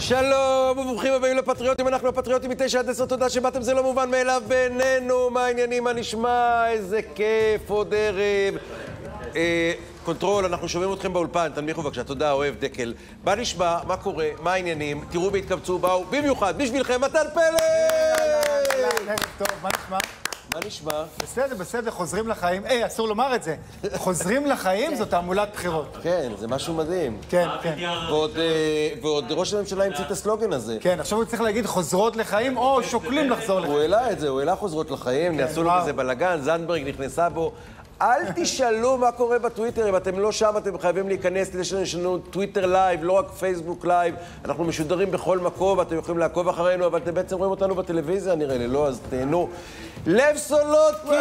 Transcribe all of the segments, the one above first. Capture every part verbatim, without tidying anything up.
שלום וברוכים הבאים לפטריוטים, אנחנו הפטריוטים מתשע עד עשר, תודה שבאתם, זה לא מובן מאליו בינינו, מה העניינים, מה נשמע, איזה כיף, עוד ערב. אה, קונטרול, אנחנו שומעים אתכם באולפן, תנמיכו בבקשה, תודה, אוהב דקל. מה נשמע, מה קורה, מה העניינים, תראו בהתקבצו, באו, במיוחד, בשבילכם, מתן פלד! ערב טוב, מה נשמע? מה נשמע? בסדר, בסדר, חוזרים לחיים. היי, אסור לומר את זה. חוזרים לחיים זו תעמולת בחירות. כן, זה משהו מדהים. כן, כן. ועוד ראש הממשלה המציא את הסלוגן הזה. כן, עכשיו הוא צריך להגיד חוזרות לחיים או שוקלים לחזור לחיים. הוא העלה את זה, הוא העלה חוזרות לחיים, נעשו לו בזה בלגן, זנדברג נכנסה בו. אל תשאלו מה קורה בטוויטר, אם אתם לא שם אתם חייבים להיכנס, יש לנו טוויטר לייב, לא רק פייסבוק לייב, אנחנו משודרים בכל מקום, אתם יכולים לעקוב אחרינו, אבל אתם בעצם רואים אותנו בטלוויזיה, נראה לי, לא, אז תהנו. לב סולוטקין!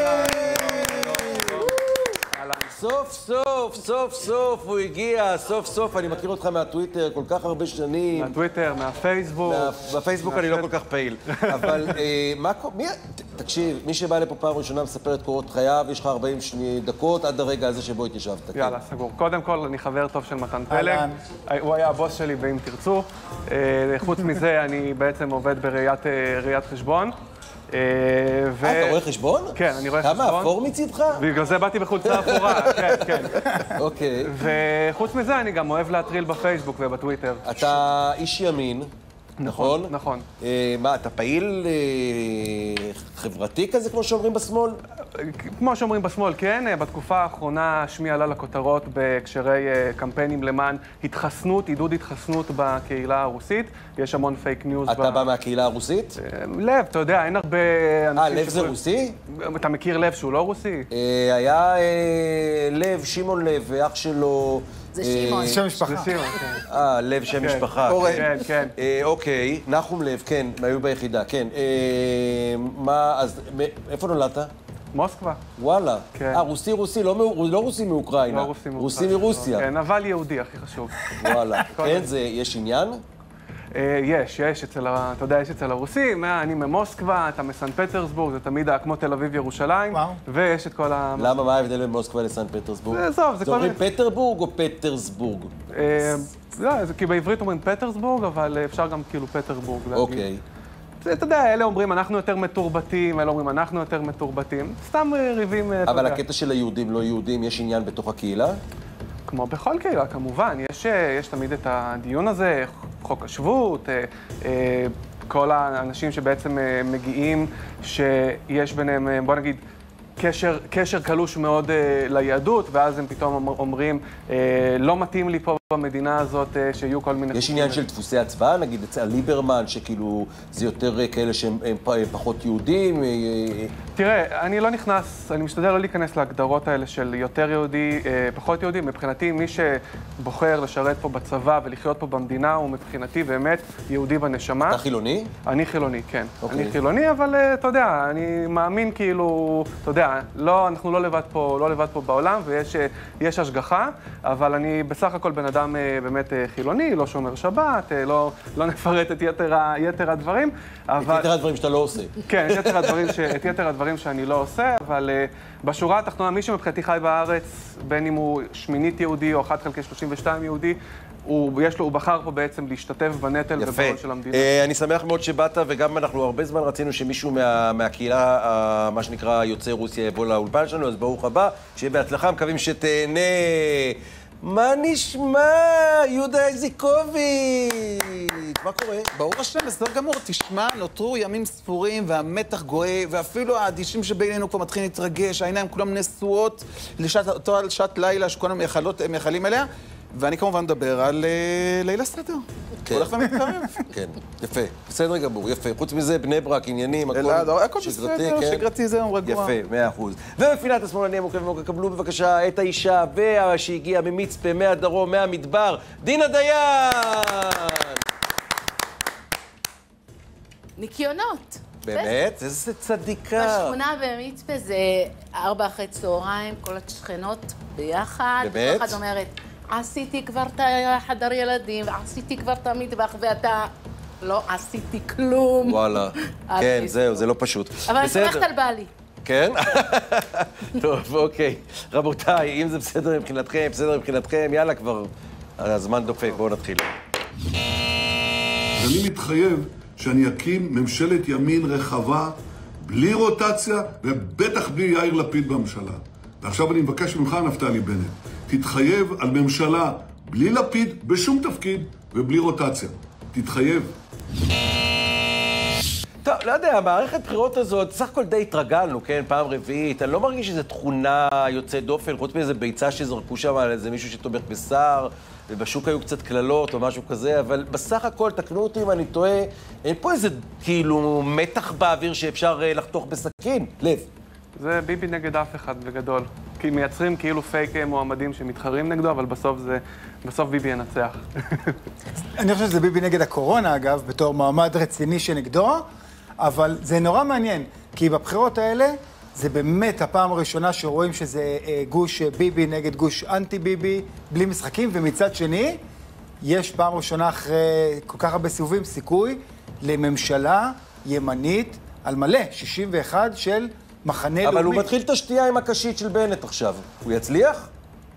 סוף סוף, סוף סוף, הוא הגיע, סוף סוף, אני מכיר אותך מהטוויטר כל כך הרבה שנים. מהטוויטר, מהפייסבוק. בפייסבוק אני לא כל כך פעיל. אבל מה, מי, תקשיב, מי שבא לפה פעם ראשונה מספר את קורות חייו, יש לך ארבעים דקות עד הרגע הזה שבו התיישבת. יאללה, סגור. קודם כל, אני חבר טוב של מתן פלג. הוא היה הבוס שלי, ואם תרצו. חוץ מזה, אני בעצם עובד בראיית חשבון. אה, אתה רואה חשבון? כן, אני רואה חשבון. כמה, אפור מצידך? בגלל זה באתי בחולצה אפורה, כן, כן. אוקיי. וחוץ מזה, אני גם אוהב להטריל בפייסבוק ובטוויטר. אתה איש ימין, נכון? נכון. מה, אתה פעיל חברתי כזה, כמו שאומרים בשמאל? כמו שאומרים בשמאל, כן. בתקופה האחרונה שמי עלה לכותרות בהקשרי קמפיינים למען התחסנות, עידוד התחסנות בקהילה הרוסית. יש המון פייק ניוז. אתה בא מהקהילה הרוסית? לב, אתה יודע, אין הרבה אנשים... אה, לב זה רוסי? אתה מכיר לב שהוא לא רוסי? היה לב, שמעון לב, אח שלו... זה שמעון. שם משפחה. זה שמעון, כן. אה, לב שם משפחה. כן, כן. אוקיי, נחום לב, כן, היו ביחידה, כן. מה, אז איפה נולדת? מוסקבה. וואלה. כן. אה, רוסי רוסי, לא רוסי מאוקראינה. לא רוסי מאוקראינה. רוסי מרוסיה. כן, אבל יהודי, הכי חשוב. וואלה. כן, זה, יש עניין? יש, יש אצל, אתה יודע, יש אצל הרוסים, אני ממוסקבה, אתה מסן פטרסבורג, זה תמיד כמו תל אביב ירושלים, ויש את כל ה... למה, מה ההבדל בין מוסקבה לסן פטרסבורג? זה טוב, זה כל... זה אומרים פטרבורג או פטרסבורג? לא, כי בעברית אומרים פטרסבורג, אבל אפשר גם כאילו פטרבורג. אוקיי. אתה יודע, אלה אומרים, אנחנו יותר מתורבתים, אלה אומרים, אנחנו יותר מתורבתים. סתם ריבים... אבל הקטע של היהודים, לא יהודים, יש עניין בתוך הקהילה? כמו בכל קהילה, כמובן. יש, יש תמיד את הדיון הזה, חוק השבות, כל האנשים שבעצם מגיעים, שיש ביניהם, בוא נגיד, קשר, קשר קלוש מאוד uh, ליהדות, ואז הם פתאום אומרים, uh, לא מתאים לי פה במדינה הזאת uh, שיהיו כל מיני... יש עניין של דפוסי הצבעה, נגיד אצל ליברמן, שכאילו זה יותר כאלה שהם פחות יהודים? תראה, אני לא נכנס, אני משתדל לא להיכנס להגדרות האלה של יותר יהודי, uh, פחות יהודי. מבחינתי, מי שבוחר לשרת פה בצבא ולחיות פה במדינה, הוא מבחינתי באמת יהודי בנשמה. אתה חילוני? אני חילוני, כן. Okay. אני חילוני, אבל uh, אתה יודע, אני מאמין כאילו, אתה יודע, לא, אנחנו לא לבד פה, לא לבד פה בעולם, ויש יש השגחה, אבל אני בסך הכל בן אדם באמת חילוני, לא שומר שבת, לא, לא נפרט את יתר, יתר הדברים. אבל... את יתר הדברים שאתה לא עושה. כן, את יתר הדברים, ש... את יתר הדברים שאני לא עושה, אבל uh, בשורה התחתונה, מי שמבחינתי חי בארץ, בין אם הוא שמינית יהודי או אחת חלקי שלושים ושתיים יהודי, הוא, יש לו, הוא בחר פה בעצם להשתתף בנטל ובעול של המדינה. יפה. אני שמח מאוד שבאת, וגם אנחנו הרבה זמן רצינו שמישהו מה, מהקהילה, מה שנקרא יוצאי רוסיה, יבוא לאולפן שלנו, אז ברוך הבא, שיהיה בהצלחה, מקווים שתהנה. מה נשמע? יהודה איזיקוביץ', מה קורה? ברוך השם, בסדר גמור, תשמע, נותרו ימים ספורים והמתח גואה, ואפילו האדישים שבינינו כבר מתחילים להתרגש, העיניים כולם נשואות לאותה שעת לילה שכולנו מייחלים אליה. ואני כמובן מדבר על ליל הסדר. כן. הולך ומתקרב. כן, יפה. בסדר גמור, יפה. חוץ מזה, בני ברק, עניינים, הכל הכל בסדר, שגרתי זהו, רגוע. יפה, מאה אחוז. ובפינת השמאלני המוקף ומוקף, קבלו בבקשה את האישה שהגיעה ממצפה, מהדרום, מהמדבר, דינה דיין! ניקיונות. באמת? איזה צדיקה. בשכונה במצפה זה ארבע אחרי צהריים, כל השכנות ביחד. באמת? כל אחד אומרת, עשיתי כבר את החדר ילדים, ועשיתי כבר את המטבח, ואתה לא עשיתי כלום. וואלה. כן, זהו, זה לא פשוט. אבל אני סומכת על בעלי. כן? טוב, אוקיי. רבותיי, אם זה בסדר מבחינתכם, בסדר מבחינתכם, יאללה כבר, הזמן דופק, בואו נתחיל. אני מתחייב שאני אקים ממשלת ימין רחבה, בלי רוטציה, ובטח בלי יאיר לפיד בממשלה. ועכשיו אני מבקש ממך, נפתלי בנט, תתחייב על ממשלה בלי לפיד, בשום תפקיד, ובלי רוטציה. תתחייב. טוב, לא יודע, המערכת בחירות הזאת, סך הכל די התרגלנו, כן, פעם רביעית. אני לא מרגיש שזו תכונה יוצאת דופן, חוץ מאיזה ביצה שזרקו שם על איזה מישהו שתומך בשר, ובשוק היו קצת קללות או משהו כזה, אבל בסך הכל, תקנו אותי אם אני טועה, אין פה איזה כאילו מתח באוויר שאפשר לחתוך בסכין. לב. זה ביבי נגד אף אחד בגדול. כי מייצרים כאילו פייק מועמדים שמתחרים נגדו, אבל בסוף זה, בסוף ביבי ינצח. אני חושב שזה ביבי נגד הקורונה, אגב, בתור מועמד רציני שנגדו, אבל זה נורא מעניין, כי בבחירות האלה זה באמת הפעם הראשונה שרואים שזה גוש ביבי נגד גוש אנטי ביבי, בלי משחקים, ומצד שני, יש פעם ראשונה אחרי כל כך הרבה סיבובים סיכוי לממשלה ימנית על מלא, שישים ואחת של מחנה לאומי. אבל הוא מתחיל את השתייה עם הקשית של בנט עכשיו. הוא יצליח?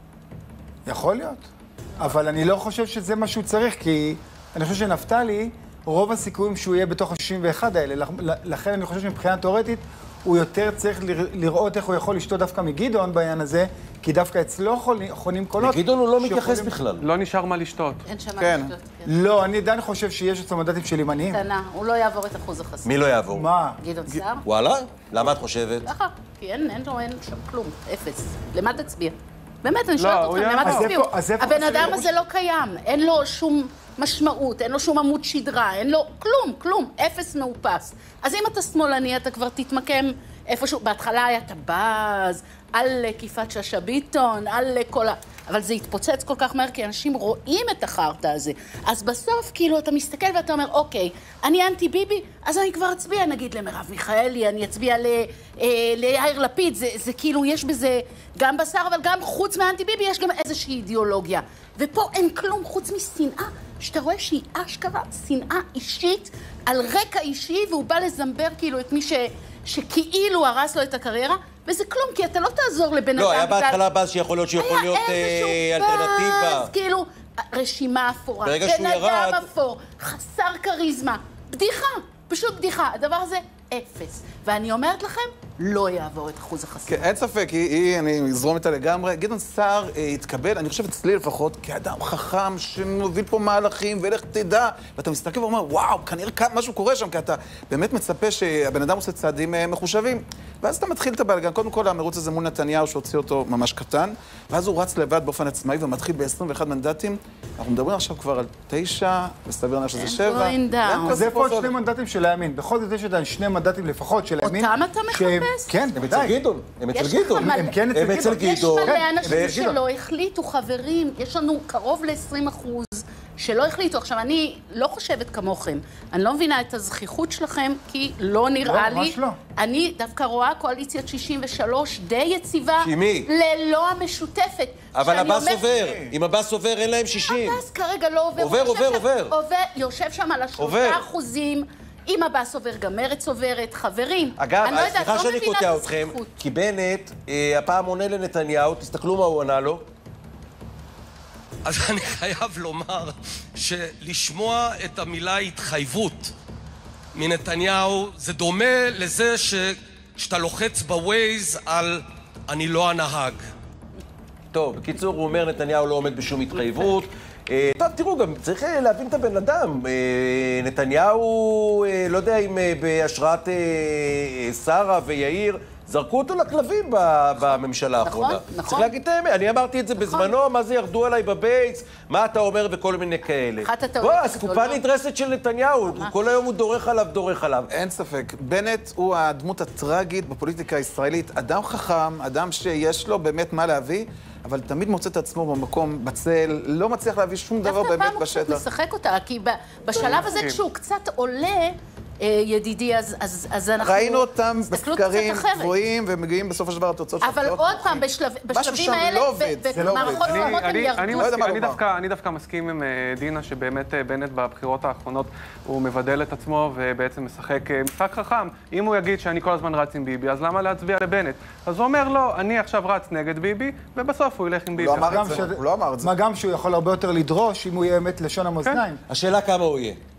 יכול להיות. אבל אני לא חושב שזה מה שהוא צריך, כי אני חושב שנפתלי, רוב הסיכויים שהוא יהיה בתוך ה-שישים ואחת האלה. לכן אני חושב שמבחינה תיאורטית, הוא יותר צריך לראות איך הוא יכול לשתות דווקא מגדעון בעניין הזה, כי דווקא אצלו חונים קולות. לגדעון הוא לא מתייחס בכלל. לא נשאר מה לשתות. אין שם מה כן. לשתות. לא, אני עדיין חושב שיש אצלו מנדטים של ימניים. קטנה, הוא לא יעבור את אחוז החסימה. מי לא יעבור? מה? גדעון סער? וואלה? למה את חושבת? ככה, כי אין, אין, אין שם כלום, אפס. למה תצביע? באמת, אני לא, שואלת הוא אתכם, יעבור. למה אז תצביעו? איפה- אז איפה הבן חסר אדם ראש? הזה לא קיים, אין לו שום משמעות, אין לו שום עמוד שדרה, אין לו כלום, כלום, אפס מאופס. אז אם אתה שמאלני, אתה כבר תתמקם איפשהו, בהתחלה היה את הבאז, על כיפת שאשא ביטון, על כל ה... אבל זה התפוצץ כל כך מהר, כי אנשים רואים את החרטא הזה. אז בסוף, כאילו, אתה מסתכל ואתה אומר, אוקיי, אני אנטי ביבי, אז אני כבר אצביע, נגיד, למרב מיכאלי, אני אצביע ל- אה, ליאיר לפיד, זה, זה כאילו, יש בזה גם בשר, אבל גם חוץ מאנטי ביבי, יש גם איזושהי אידיאולוגיה. ופה אין כלום חוץ משנאה, שאתה רואה שהיא אשכרה שנאה אישית, על רקע אישי, והוא בא לזמבר כאילו את מי ש... שכאילו הרס לו את הקריירה, וזה כלום, כי אתה לא תעזור לבן אדם. לא, היה בגלל- בהתחלה באז שיכול להיות שיכול להיות היה אה, איזשהו אלטרנטיבה. באז, כאילו, רשימה אפורה, ברגע שהוא בן ירד- אדם אפור, חסר כריזמה, בדיחה, פשוט בדיחה. הדבר הזה, אפס. ואני אומרת לכם, לא יעבור את אחוז החסימה. כן, אין ספק, היא, היא, אני אזרום איתה לגמרי. גדעון סער אה, התקבל, אני חושב אצלי לפחות, כאדם חכם שמוביל פה מהלכים, ולך תדע, ואתה מסתכל ואומר, וואו, כנראה משהו קורה שם, כי אתה באמת מצפה שהבן אדם עושה צעדים אה, מחושבים. ואז אתה מתחיל את הבלגן. קודם כל, המרוץ הזה מול נתניהו, שהוציא אותו ממש קטן, ואז הוא רץ לבד באופן עצמאי, ומתחיל ב-עשרים ואחד מנדטים. אנחנו מדברים עכשיו כבר על תשע, וסביר לנו שזה שבע. going down. אז איפה עוד שני מנדטים של הימין? בכל זאת יש עדיין שני מנדטים לפחות של הימין. אותם אתה שהם- מחפש? כן, הם אצל בוודאי. גדעון. הם יש אצל לך גדעון. מלא- הם כן הם אצל אצל גדעון. יש גדעון. מלא כן, אנשים ויש גדעון. שלא החליטו, חברים. יש לנו קרוב ל-עשרים אחוז שלא החליטו. עכשיו, אני לא חושבת כמוכם. אני לא מבינה את הזכיחות שלכם, כי לא נראה לא, לי... ממש לא. אני דווקא רואה קואליציית שישים ושלוש די יציבה. עם מי? ללא המשותפת. אבל שאני הבאס אומרת- עובר. אם הבאס עובר, אין להם שישים. הבאס כרגע לא עובר. עובר, הוא יושב עובר, שם- עובר. עובר. יושב שם על עובר. השלושה אחוזים. אם הבאס עובר, גם מרץ עוברת. חברים, אגב, אני לא יודעת, סליחה לא שאני מבינה קוטע את אתכם, הזכיחות. כי בנט, אה, הפעם עונה לנתניהו, תסתכלו מה הוא ענה לו. אז אני חייב לומר שלשמוע את המילה התחייבות מנתניהו זה דומה לזה שכשאתה לוחץ בווייז על אני לא הנהג. טוב, בקיצור, הוא אומר, נתניהו לא עומד בשום התחייבות. אה, טוב, תראו, גם צריך אה, להבין את הבן אדם. אה, נתניהו, אה, לא יודע אם אה, בהשראת אה, אה, שרה ויאיר, זרקו אותו לכלבים ב- בממשלה נכון, האחרונה. נכון. צריך להגיד את האמת, אני אמרתי את זה בזמנו, מה זה ירדו עליי בבייס, מה אתה אומר וכל מיני כאלה. אחת הטעויות בוא, אסקופה הגדולות. נדרסת של נתניהו, כל היום הוא דורך עליו, דורך עליו. אין ספק. בנט הוא הדמות הטרגית בפוליטיקה הישראלית. אדם חכם, אדם שיש לו באמת מה להביא, אבל תמיד מוצא את עצמו במקום, בצל, לא מצליח להביא שום דבר דווקא באמת הפעם הוא קצת בשטח. משחק אותה, כי ב- בשלב הזה כשהוא קצת עולה, אה, ידידי, אז- אז אז אנחנו... ראינו אותם הסתכלות קצת בסקרים אחרת. גבוהים, ומגיעים בסופו של דבר לתוצאות של אבל בחירות עוד נמוכות. פעם, בשלב- בשלבים שם האלה, לא עובד, ב- זה לא במערכות עובד. אני- קודמות הם אני- ירדו. אני לא יודע מה מסכים- אני לומר. דווקא- אני דווקא מסכים עם אה, דינה שבאמת אה, בנט בבחירות האחרונות הוא מבדל את עצמו ובעצם משחק אה, משחק חכם. אם הוא יגיד שאני כל הזמן רץ עם ביבי, אז למה להצביע לבנט? אז הוא אומר לא, אני עכשיו רץ נגד ביבי, ובסוף הוא ילך עם ביבי. לא אמר גם את זה, ש- הוא לא אמר את זה. מה גם שהוא יכול הרבה יותר לדרוש אם הוא יהיה אמת לשון המאזניים. השאלה כמה הוא יהיה.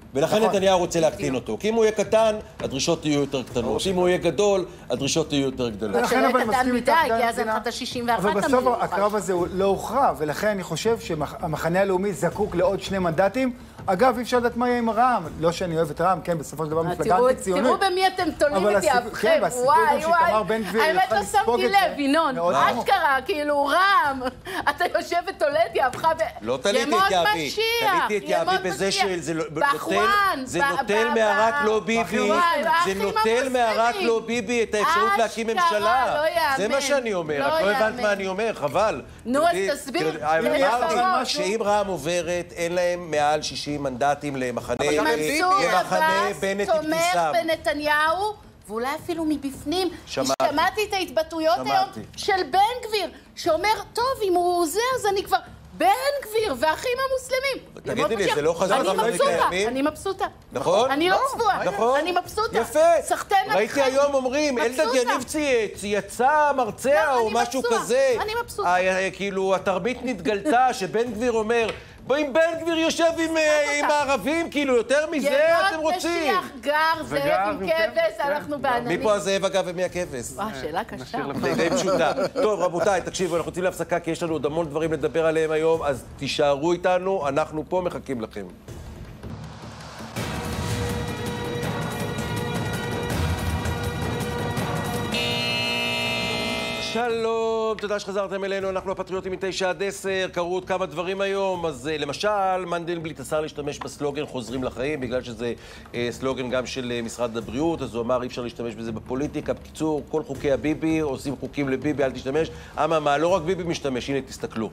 ולכן נתניהו רוצה להקטין אותו. כי אם הוא יהיה קטן, הדרישות יהיו יותר קטנות. אם הוא יהיה גדול, הדרישות יהיו יותר גדולות. לכן אבל קטן מדי, כי אז אין לך את ה-שישים ואחת אבל בסוף הקרב הזה לא הוכרע, ולכן אני חושב שהמחנה הלאומי זקוק לעוד שני מנדטים. אגב, אי אפשר לדעת מה יהיה עם רע"מ. לא שאני אוהב את רע"מ, כן, בסופו של דבר מפלגה אנטי-ציונית. תראו במי אתם תולים את יהבכם. וואי, וואי. האמת לא שמתי לב, ינון. אשכרה, כאילו, רע"מ. אתה יושב ותולה את יהבך ב... לא תליתי את יהבי. תליתי את יהבי בזה שזה נוטל מהרק לא ביבי. זה נוטל מהרק לא ביבי את האפשרות להקים ממשלה. זה מה שאני אומר. רק לא הבנת מה אני אומר, חבל. נו, אז תסביר. שאם רע"מ עוברת, אין להם מעל שישים מנדטים למחנה בנט עם כיסם. תומך בנתניהו, ואולי אפילו מבפנים. שמעתי את ההתבטאויות היום של בן גביר, שאומר, טוב, אם הוא זה, אז אני כבר... בן גביר והאחים המוסלמים. תגידי לי, זה לא חזר אני מבסוטה, אני מבסוטה. נכון? אני לא צבועה, נכון? אני מבסוטה. יפה. סחטן על ראיתי היום אומרים, אלדד יניב צייץ, יצא מרצע או משהו כזה. אני מבסוטה. כאילו, התרבית נתגלתה שבן גביר אומר, אם בן גביר יושב עם הערבים, כאילו, יותר מזה אתם רוצים. ימות משיח גר, זאב עם כבש, אנחנו בעננים. מי פה הזאב אגב ומי הכבש? וואו, שאלה קשה. די פשוטה. טוב, רבותיי, תקשיבו, אנחנו יוצאים להפסקה כי יש לנו עוד המון דברים לדבר עליהם היום, אז תישארו איתנו, אנחנו פה מחכים לכם. שלום, תודה שחזרתם אלינו, אנחנו הפטריוטים מתשע עד עשר, קראו עוד כמה דברים היום, אז למשל, מנדלבליט אסר להשתמש בסלוגן חוזרים לחיים, בגלל שזה אה, סלוגן גם של אה, משרד הבריאות, אז הוא אמר אי אפשר להשתמש בזה בפוליטיקה, בקיצור, כל חוקי הביבי, עושים חוקים לביבי, אל תשתמש, אמא, לא רק ביבי משתמש, הנה תסתכלו.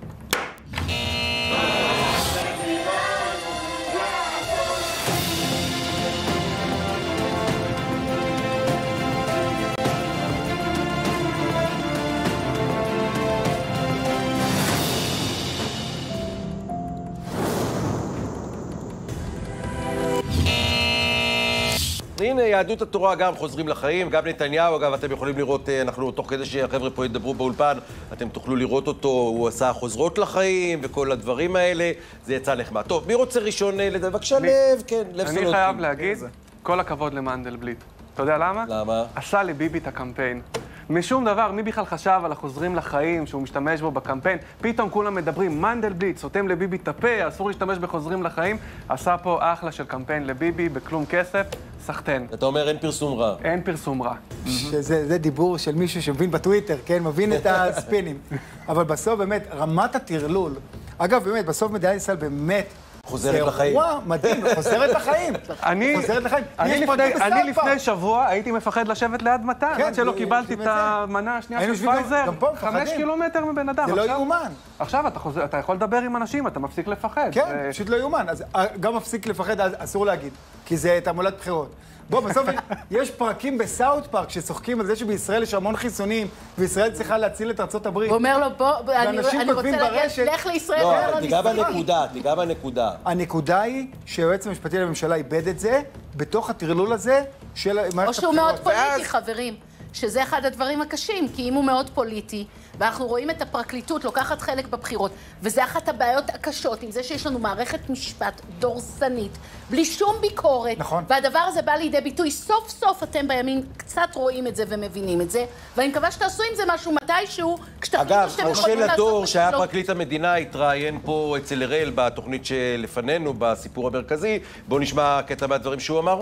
הנה, יהדות התורה גם חוזרים לחיים, גם נתניהו, אגב, אתם יכולים לראות, אנחנו תוך כדי שהחבר'ה פה ידברו באולפן, אתם תוכלו לראות אותו, הוא עשה חוזרות לחיים וכל הדברים האלה, זה יצא נחמד. טוב, מי רוצה ראשון לדבר? בבקשה, לב, כן, לב סולודקין. אני חייב להגיד, כל הכבוד למנדלבליט. אתה יודע למה? למה? עשה לביבי את הקמפיין. משום דבר, מי בכלל חשב על החוזרים לחיים, שהוא משתמש בו בקמפיין? פתאום כולם מדברים, מנדלבליט, סותם לביבי את הפה, אסור להשתמש בחוזרים לחיים. עשה פה אחלה של קמפיין לביבי, בכלום כסף, סחטן. אתה אומר, אין פרסום רע. אין פרסום רע. שזה דיבור של מישהו שמבין בטוויטר, כן? מבין את הספינים. אבל בסוף באמת, רמת הטרלול, אגב, באמת, בסוף מדינת ישראל באמת, חוזרת לחיים. זה אירוע מדהים, חוזרת לחיים. אני, חוזרת לחיים. אני, לפני, אני לפני שבוע הייתי מפחד לשבת ליד מתן, כן, עד שלא קיבלתי את המנה השנייה של פייזר, חמש קילומטר מבן אדם. זה לא יאומן. עכשיו אתה, חוזר, אתה יכול לדבר עם אנשים, אתה מפסיק לפחד. כן, ו... פשוט לא יאומן. אז גם מפסיק לפחד, אסור להגיד, כי זה תעמולת בחירות. בוא, בסוף יש פרקים בסאוט פארק שצוחקים על זה שבישראל יש המון חיסונים, וישראל צריכה להציל את ארצות הברית. הוא אומר לו, בוא, אני רוצה להגיד, לך לישראל, לא, תיגע בנקודה, תיגע בנקודה. הנקודה היא שהיועץ המשפטי לממשלה איבד את זה, בתוך הטרלול הזה של מערכת הבחירות. או שהוא מאוד פוליטי, חברים. שזה אחד הדברים הקשים, כי אם הוא מאוד פוליטי, ואנחנו רואים את הפרקליטות לוקחת חלק בבחירות, וזה אחת הבעיות הקשות, עם זה שיש לנו מערכת משפט דורסנית, בלי שום ביקורת, נכון. והדבר הזה בא לידי ביטוי, סוף סוף אתם בימין קצת רואים את זה ומבינים את זה, ואני מקווה שתעשו עם זה משהו מתישהו, אגב, חושל הדור שהיה פרקליט המדינה התראיין פה אצל הראל בתוכנית שלפנינו, בסיפור המרכזי, בואו נשמע קטע מהדברים שהוא אמר.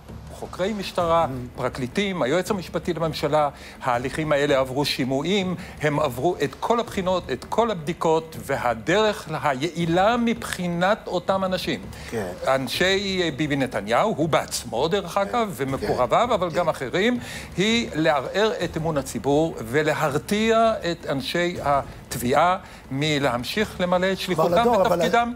חוקרי משטרה, פרקליטים, היועץ המשפטי לממשלה, ההליכים האלה עברו שימועים, הם עברו את כל הבחינות, את כל הבדיקות, והדרך היעילה מבחינת אותם אנשים. כן. אנשי ביבי נתניהו, הוא בעצמו דרך אגב, כן. ומקורביו, כן. אבל כן. גם אחרים, היא לערער את אמון הציבור ולהרתיע את אנשי התביעה מלהמשיך למלא את שליחותם בתפקידם.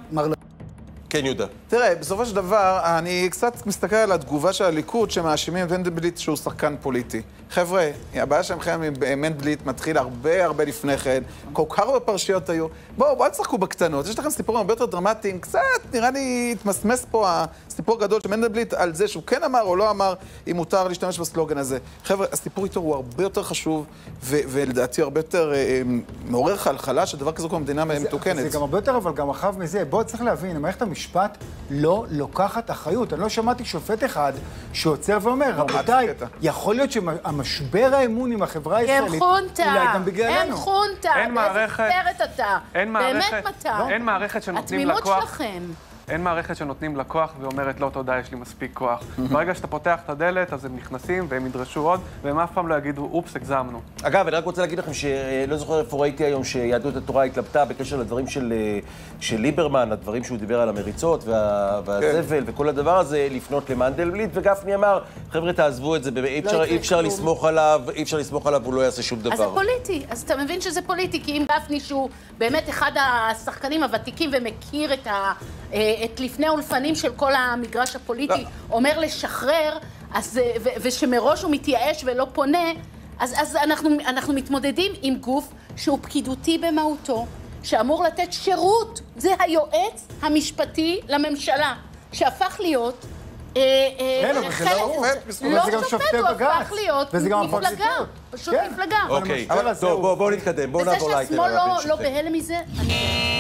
כן, יהודה. תראה, בסופו של דבר, אני קצת מסתכל על התגובה של הליכוד שמאשימים מנדלבליט שהוא שחקן פוליטי. חבר'ה, הבעיה שלכם עם מנדלבליט מתחיל הרבה הרבה לפני כן, כל כך הרבה פרשיות היו. בואו, בואו תשחקו בקטנות, יש לכם סיפורים הרבה יותר דרמטיים, קצת נראה לי התמסמס פה הסיפור הגדול של מנדלבליט על זה שהוא כן אמר או לא אמר, אם מותר להשתמש בסלוגן הזה. חבר'ה, הסיפור איתו הוא הרבה יותר חשוב, ולדעתי הרבה יותר מעורר חלחלה שדבר כזה כמו מדינה מתוקנת. זה גם הרבה יותר, אבל גם רחב מזה. בואו צריך להבין, המערכת המשפטית המשפט לא לוקחת אחריות. אני לא שמעתי שופט אחד שעוצר ואומר, רבותיי, יכול להיות שהמשבר האמון עם החברה הישראלית, אולי גם בגללנו. אין חונטה, אין מערכת, איזה סרט אתה. אין באמת מערכת, מתה. אין מערכת שנותנים התמימות לקוח. שלכם. אין מערכת שנותנים לקוח ואומרת, לא, תודה, יש לי מספיק כוח. ברגע שאתה פותח את הדלת, אז הם נכנסים והם ידרשו עוד, והם אף פעם לא יגידו, אופס, הגזמנו. אגב, אני רק רוצה להגיד לכם שלא זוכר איפה ראיתי היום שיהדות התורה התלבטה בקשר לדברים של, של ליברמן, הדברים שהוא דיבר על המריצות וה, והזבל וכל הדבר הזה, לפנות למנדלבליט, וגפני אמר, חבר'ה, תעזבו את זה, אי אפשר, אי אפשר לסמוך עליו, אי אפשר לסמוך עליו, הוא לא יעשה שום דבר. אז זה פוליטי, אז אתה מבין שזה פוליטי, כי אם גפני שהוא באמת אחד השחקנים הוותיקים ומכיר את ה... את לפני האולפנים של כל המגרש הפוליטי, אומר לשחרר, אז, ו, ושמראש הוא מתייאש ולא פונה, אז, אז אנחנו, אנחנו מתמודדים עם גוף שהוא פקידותי במהותו, שאמור לתת שירות. זה היועץ המשפטי לממשלה, שהפך להיות אה, כן, אבל זה לא שופט, לא זה גם שופט, שופטי הוא בג"ץ. הפך להיות מפלגה, פשוט מפלגה. אוקיי, טוב, בואו נתקדם, בואו נעבור לאייטם. וזה שהשמאל לא בהלם מזה, אני...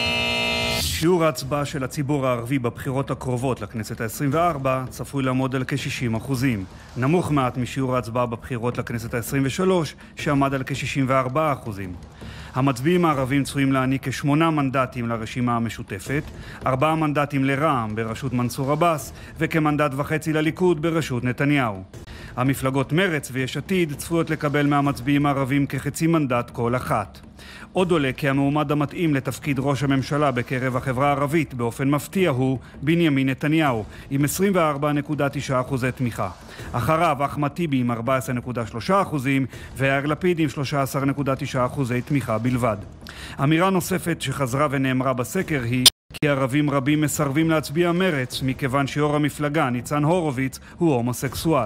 שיעור ההצבעה של הציבור הערבי בבחירות הקרובות לכנסת ה-עשרים וארבע צפוי לעמוד על כ-שישים אחוזים. נמוך מעט משיעור ההצבעה בבחירות לכנסת ה-עשרים ושלוש, שעמד על כ-שישים וארבעה אחוזים. המצביעים הערבים צפויים להעניק כשמונה מנדטים לרשימה המשותפת, ארבעה מנדטים לרע"מ בראשות מנסור עבאס, וכמנדט וחצי לליכוד בראשות נתניהו. המפלגות מרץ ויש עתיד צפויות לקבל מהמצביעים הערבים כחצי מנדט כל אחת. עוד עולה כי המועמד המתאים לתפקיד ראש הממשלה בקרב החברה הערבית באופן מפתיע הוא בנימין נתניהו עם עשרים וארבע נקודה תשע אחוזי תמיכה. אחריו אחמד טיבי עם ארבע עשרה נקודה שלוש אחוזים ויאיר לפיד עם שלוש עשרה נקודה תשע אחוזי תמיכה בלבד. אמירה נוספת שחזרה ונאמרה בסקר היא כי ערבים רבים מסרבים להצביע מרץ מכיוון שיו"ר המפלגה ניצן הורוביץ הוא הומוסקסואל.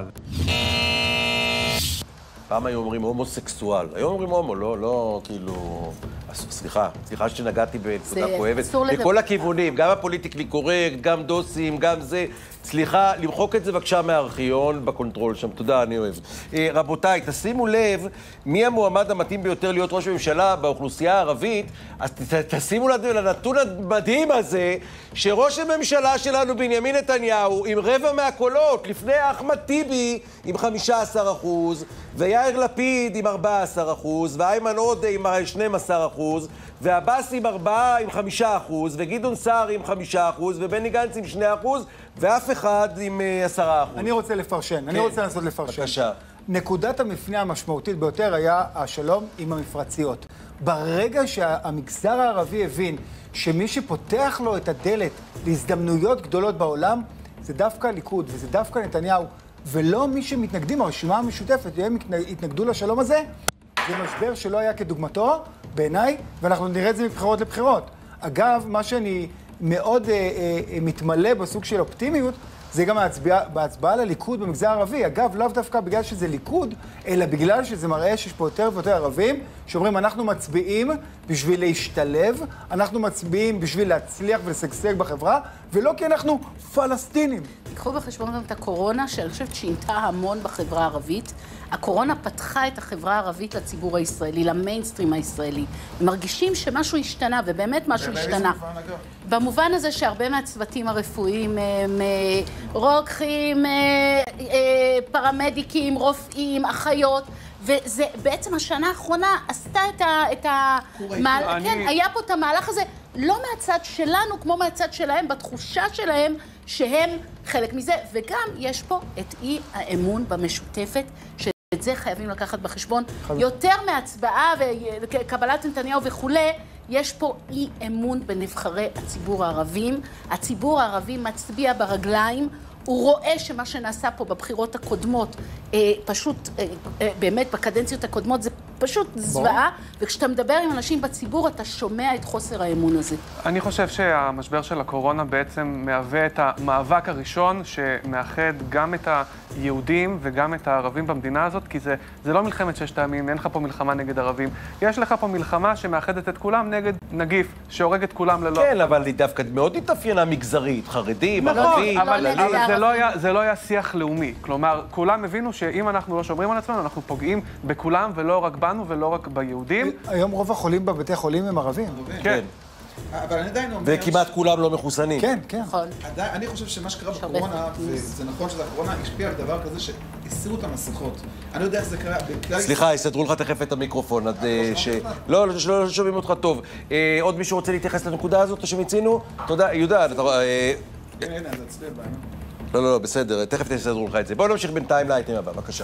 פעם היו אומרים הומוסקסואל, היום אומרים הומו, לא, לא, כאילו... סליחה, סליחה שנגעתי בנקודה כואבת. לכל הכיוונים, גם הפוליטיקלי קורקט, גם דוסים, גם זה. סליחה, למחוק את זה בבקשה מהארכיון בקונטרול שם. תודה, אני אוהב. רבותיי, תשימו לב מי המועמד המתאים ביותר להיות ראש הממשלה באוכלוסייה הערבית, אז תשימו לנתון המדהים הזה, שראש הממשלה שלנו בנימין נתניהו עם רבע מהקולות, לפני אחמד טיבי עם חמישה עשר אחוז, ויאיר לפיד עם ארבעה עשר אחוז, ואיימן עודה עם שנים עשר אחוז, ועבאס עם ארבעה עם חמישה אחוז, וגדעון סער עם חמישה אחוז, ובני גנץ עם שני אחוז, ואף אחד עם עשרה אחוז. אני רוצה לפרשן, כן. אני רוצה לנסות לפרשן. בבקשה. נקודת המפנה המשמעותית ביותר היה השלום עם המפרציות. ברגע שהמגזר הערבי הבין שמי שפותח לו את הדלת להזדמנויות גדולות בעולם, זה דווקא הליכוד וזה דווקא נתניהו, ולא מי שמתנגדים, הרשימה המשותפת, הם התנגדו לשלום הזה, זה משבר שלא היה כדוגמתו, בעיניי, ואנחנו נראה את זה מבחירות לבחירות. אגב, מה שאני מאוד אה, אה, מתמלא בסוג של אופטימיות, זה גם ההצבעה, בהצבעה לליכוד במגזר הערבי. אגב, לאו דווקא בגלל שזה ליכוד, אלא בגלל שזה מראה שיש פה יותר ויותר ערבים, שאומרים, אנחנו מצביעים בשביל להשתלב, אנחנו מצביעים בשביל להצליח ולשגשג בחברה, ולא כי אנחנו פלסטינים. תיקחו בחשבון גם את הקורונה, שאני חושבת שינתה המון בחברה הערבית. הקורונה פתחה את החברה הערבית לציבור הישראלי, למיינסטרים הישראלי. הם מרגישים שמשהו השתנה, ובאמת משהו השתנה. במובן הזה שהרבה מהצוותים הרפואיים הם רוקחים, פרמדיקים, רופאים, אחיות, וזה בעצם השנה האחרונה עשתה את ה... את ה... מעל... כן, היה פה את המהלך הזה, לא מהצד שלנו, כמו מהצד שלהם, בתחושה שלהם שהם חלק מזה, וגם יש פה את אי האמון במשותפת, שאת זה חייבים לקחת בחשבון. יותר מהצבעה וקבלת נתניהו וכולי, יש פה אי אמון בנבחרי הציבור הערבים. הציבור הערבי מצביע ברגליים, הוא רואה שמה שנעשה פה בבחירות הקודמות, אה, פשוט, אה, אה, באמת בקדנציות הקודמות, זה פשוט זוועה, וכשאתה מדבר עם אנשים בציבור, אתה שומע את חוסר האמון הזה. אני חושב שהמשבר של הקורונה בעצם מהווה את המאבק הראשון שמאחד גם את היהודים וגם את הערבים במדינה הזאת, כי זה, זה לא מלחמת ששת הימים, אין לך פה מלחמה נגד ערבים. יש לך פה מלחמה שמאחדת את כולם נגד נגיף, שהורג את כולם ללא... כן, אבל היא דווקא מאוד התאפיינה מגזרית, חרדים, ערבים, אבל, אבל זה, לא היה, זה לא היה שיח לאומי. כלומר, כולם הבינו שאם אנחנו לא שומרים על עצמנו, אנחנו פוגעים בכולם ולא רק בנו ולא רק ביהודים. היום רוב החולים בבתי חולים הם ערבים. כן. אבל אני עדיין אומר... וכמעט כולם לא מחוסנים. כן, כן. נכון. עדיין, אני חושב שמה שקרה בקורונה, וזה נכון שזה הקורונה, השפיע על דבר כזה שהסירו את המסכות. אני לא יודע איך זה קרה. בכלל... סליחה, יסדרו לך תכף את המיקרופון. עד, ש... לא, לא, לא שומעים אותך טוב. אה, עוד מישהו רוצה להתייחס לנקודה הזאת שמיצינו? תודה, יהודה. אתה... אה... הנה, הנה, זה אצלי בעיה. לא, לא, לא, בסדר, תכף תסדרו לך את זה. בואו נמשיך בינתיים לאייטם הבא, בבקשה.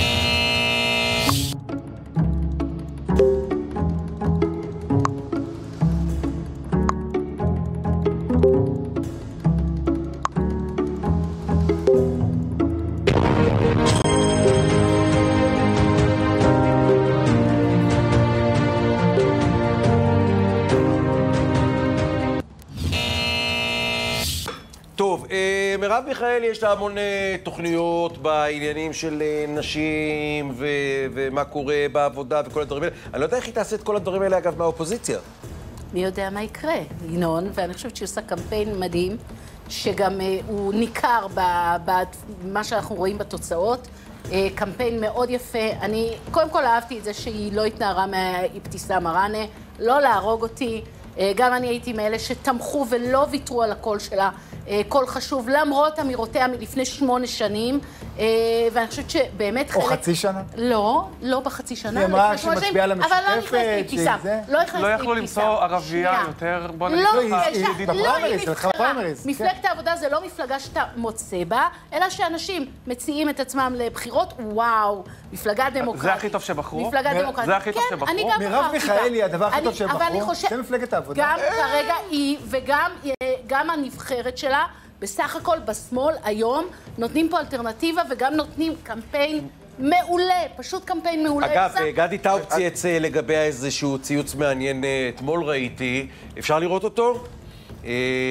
טוב, מרב מיכאלי יש לה המון תוכניות בעניינים של נשים ו- ומה קורה בעבודה וכל הדברים האלה. אני לא יודע איך היא תעשה את כל הדברים האלה, אגב, מהאופוזיציה. מי יודע מה יקרה, ינון, ואני חושבת שהיא עושה קמפיין מדהים, שגם uh, הוא ניכר במה שאנחנו רואים בתוצאות. Uh, קמפיין מאוד יפה. אני קודם כל אהבתי את זה שהיא לא התנערה מאבתיסאם מראענה, לא להרוג אותי. Uh, גם אני הייתי מאלה שתמכו ולא ויתרו על הקול שלה. קול חשוב, למרות אמירותיה מלפני שמונה שנים, ואני חושבת שבאמת חלק... או חצי שנה? לא, לא בחצי שנה. היא אמרה שמצביעה למשותפת, אבל לא נכנסת לאבתיסאם. לא נכנסת לא יכלו למצוא ערבייה יותר, בוא נגיד לא, לך, היא בפריימריז, היא הלכה בפריימריז. מפלגת העבודה זה לא מפלגה שאתה מוצא בה, אלא שאנשים מציעים את עצמם לבחירות, וואו, מפלגה דמוקרטית. זה הכי טוב שבחרו? מפלגה דמוקרטית. זה הכי טוב שבחרו? כן, אני גם מרב מיכאלי, הדבר הכי טוב אבל אני שבחרו, חושב- זה מפלגת העבודה. גם כרגע היא וגם גם הנבחרת שלה, בסך הכל בשמאל היום נותנים פה אלטרנטיבה וגם נותנים קמפיין מעולה, פשוט קמפיין מעולה. אגב, זה- גדי טאוב צייץ לגבי איזשהו ציוץ מעניין אתמול ראיתי. אפשר לראות אותו? אה,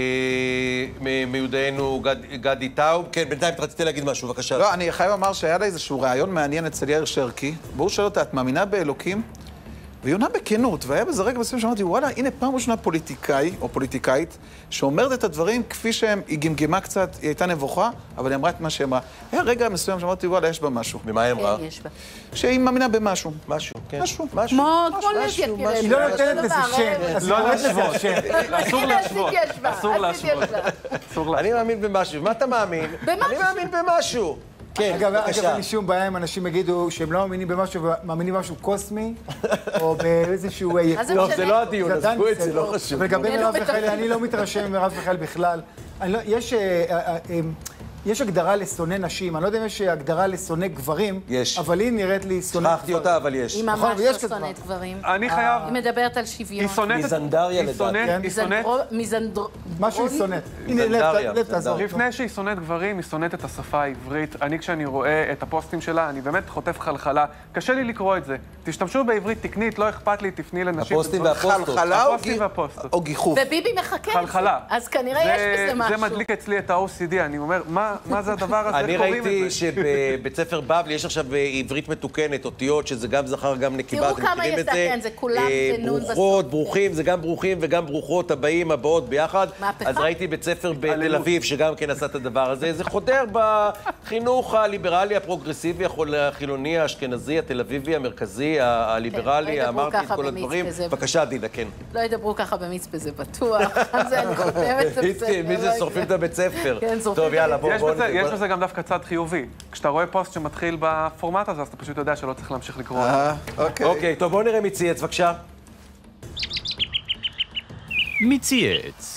מ- מיודענו גד- גדי טאוב. כן, בינתיים רציתי להגיד משהו, בבקשה. לא, אני חייב לומר שהיה לה איזשהו רעיון מעניין אצל יאיר שרקי, והוא שואל אותה, את מאמינה באלוקים? והיא עונה בכנות, והיה בזה רגע מסוים שאמרתי, וואלה, הנה פעם ראשונה פוליטיקאי או פוליטיקאית שאומרת את הדברים כפי שהם, היא גמגמה קצת, היא הייתה נבוכה, אבל היא אמרה את מה שהיא אמרה. היה רגע מסוים שאמרתי, וואלה, יש בה משהו. ומה היא אמרה? כן, יש בה. שהיא מאמינה במשהו. משהו, כן. משהו. משהו. כמו משהו, כמו נדיה, משהו, כאילו. היא לא נותנת לזה שם, אז היא לא קוראת לזה להשוות. שם. אסור הנה, להשוות. עשיתי השוואה, אסור עשיתי להשוות. השוואה. אסור להשוות. אני מאמין במשהו. מה אתה מאמין? במשהו. אני מאמין במשהו. כן, אגב, אגב, בבקשה. אין לי שום בעיה אם אנשים יגידו שהם לא מאמינים במשהו, מאמינים במשהו קוסמי, או באיזשהו... מה זה טוב, משנה? זה לא הדיון, זה עדיין עזבו את זה, בסדר. לא חשוב. ולגבי כן, מרב הוא מיכאלי, מתרחב. אני לא מתרשם ממרב מיכאלי בכלל. אני לא- יש, אה, אה, אה, יש הגדרה לשונא נשים, אני לא יודע אם יש הגדרה לשונא גברים, יש. אבל היא נראית לי שונא שכחתי גברים. אותה, אבל יש. היא נכון, ממש ויש לא כזה שונאת דבר. גברים. אני חייב... היא מדברת על שוויון. היא שונאת... מיזנדריה היא לדעתי. שונאת... כן? היא שונאת... מיזנדרו- מיזנדרו... משהו היא שונאת. הנה, מיזנדריה, לב, לב תעזור. מיזנדריה. לפני שהיא שונאת גברים, היא שונאת את השפה העברית. אני, כשאני רואה את הפוסטים שלה, אני באמת חוטף חלחלה. קשה לי לקרוא את זה. תשתמשו בעברית תקנית, לא אכפת לי, תפני לנשים. הפוסטים ודברים. והפוסטות. חלחלה או הפוסטים גי- והפוסטות. או גיחוף? וביבי מחכה את זה. חלחלה. אז כנראה יש בזה זה משהו. מדליק אצלי את ה-או סי די, אני אומר, מה מה זה הדבר הזה? אני איך קוראים ראיתי את זה? שבבית ספר בבלי יש עכשיו עברית מתוקנת, אותיות, שזה גם זכר, גם נקבה. תראו אתם כמה מכירים היא את עשתה, כן, זה כולם, אה, זה נון בסוף. ברוכות, ברוכים, זה גם ברוכים וגם ברוכות, הבאים, הבאות ביחד. מהפכה. אז ראיתי בית ספר בתל אביב, שגם כן עשה את הדבר הזה. זה חודר בחינוך הליברלי, הפרוגרסיבי, החילוני, האשכנזי, התל אביבי, המרכזי, הליברלי, לא ידברו אמרתי את ככה כל במצפה הדברים. זה. בבקשה, דינה, כן. לא ידברו ככה במצפה, זה בטוח. על זה אני חותמת, זה בסדר. מי זה לא שורפים את יקרה. הבית ספר? כן, שורפים טוב, את יאללה, הבית בואו. יש בואו בזה- נ- יש בזה גם דווקא צד חיובי. כשאתה רואה פוסט שמתחיל בפורמט הזה, אז אתה פשוט יודע שלא צריך להמשיך לקרוא. אה, אוקיי. אוקיי, טוב, בואו נראה מי צייץ, בבקשה. מי צייץ?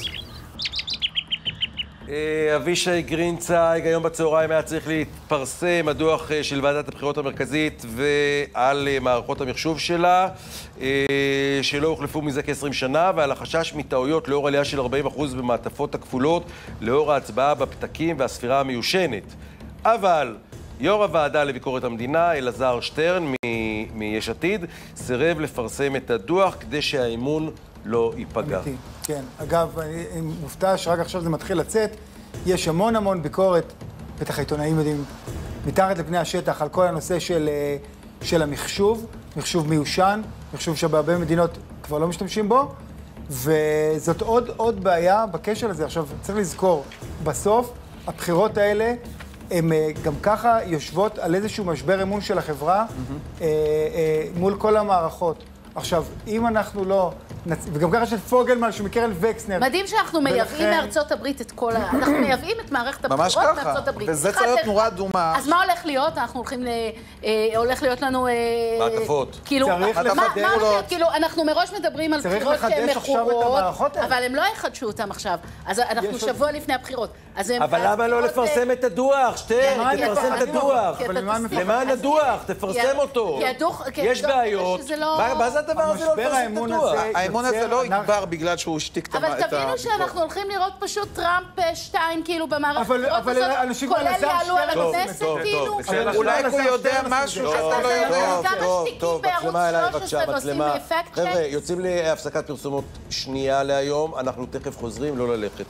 אה, אבישי גרינצייג, היום בצהריים היה צריך להתפרסם הדוח אה, של ועדת הבחירות המרכזית ועל אה, מערכות המחשוב שלה, אה, שלא הוחלפו מזה כ-עשרים שנה, ועל החשש מטעויות לאור עלייה של ארבעים אחוז במעטפות הכפולות, לאור ההצבעה בפתקים והספירה המיושנת. אבל יו"ר הוועדה לביקורת המדינה, אלעזר שטרן מ- מיש עתיד, סירב לפרסם את הדוח כדי שהאמון לא ייפגע. אמיתי, כן. אגב, אני מופתע שרק עכשיו זה מתחיל לצאת. יש המון המון ביקורת, בטח העיתונאים יודעים, מתחת לפני השטח, על כל הנושא של, אה, של המחשוב, מחשוב מיושן, מחשוב שבהרבה מדינות כבר לא משתמשים בו, וזאת עוד, עוד בעיה בקשר לזה. עכשיו, צריך לזכור, בסוף, הבחירות האלה, הן אה, גם ככה יושבות על איזשהו משבר אמון של החברה, אה, אה, מול כל המערכות. עכשיו, אם אנחנו לא וגם ככה של פוגלמן, שהוא מקרן וקסנר. מדהים שאנחנו מייבאים מארצות הברית את כל ה... אנחנו מייבאים את מערכת הבחירות מארצות הברית. וזה צריך להיות נורא אדומה. אז מה הולך להיות? אנחנו הולכים ל... הולך להיות לנו... מעטפות. כאילו, כאילו, אנחנו מראש מדברים על בחירות שהן מכורות, אבל הם לא יחדשו אותם עכשיו. אז אנחנו שבוע לפני הבחירות. אבל למה לא לפרסם את הדוח? שטרן, תפרסם את הדוח. למען הדוח, תפרסם אותו. יש בעיות. מה זה הדבר הזה לא לפרסם את הדוח? האמון הזה לא יגבר בגלל שהוא השתיק את אבל תבינו שאנחנו הולכים לראות פשוט טראמפ שתיים כאילו במערכת הבחירות הזאת, כולל יעלו על הכנסת כאילו. אולי הוא יודע משהו שאתה לא יודע. כמה שתיקים בערוץ שלוש עשרה ועושים אפקט צ'קס. חבר'ה, יוצאים להפסקת פרסומות שנייה להיום, אנחנו תכף חוזרים, לא ללכת.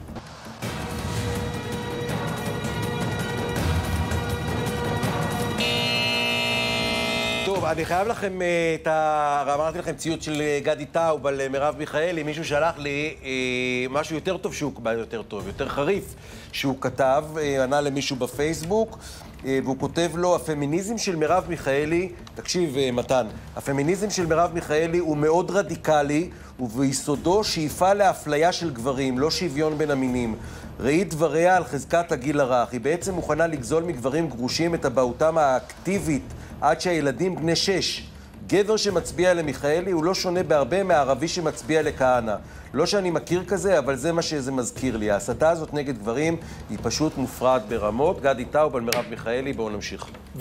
טוב, אני חייב לכם את ה... אמרתי לכם ציוץ של גדי טאוב על מרב מיכאלי. מישהו שלח לי משהו יותר טוב שהוא... יותר טוב, יותר חריף שהוא כתב, ענה למישהו בפייסבוק, והוא כותב לו, הפמיניזם של מרב מיכאלי, תקשיב מתן, הפמיניזם של מרב מיכאלי הוא מאוד רדיקלי, וביסודו שאיפה לאפליה של גברים, לא שוויון בין המינים. ראי דבריה על חזקת הגיל הרך. היא בעצם מוכנה לגזול מגברים גרושים את הבעותם האקטיבית עד שהילדים בני שש. גבר שמצביע למיכאלי הוא לא שונה בהרבה מהערבי שמצביע לכהנא. לא שאני מכיר כזה, אבל זה מה שזה מזכיר לי. ההסתה הזאת נגד גברים היא פשוט מופרעת ברמות. גדי טאוב על מרב מיכאלי, בואו נמשיך.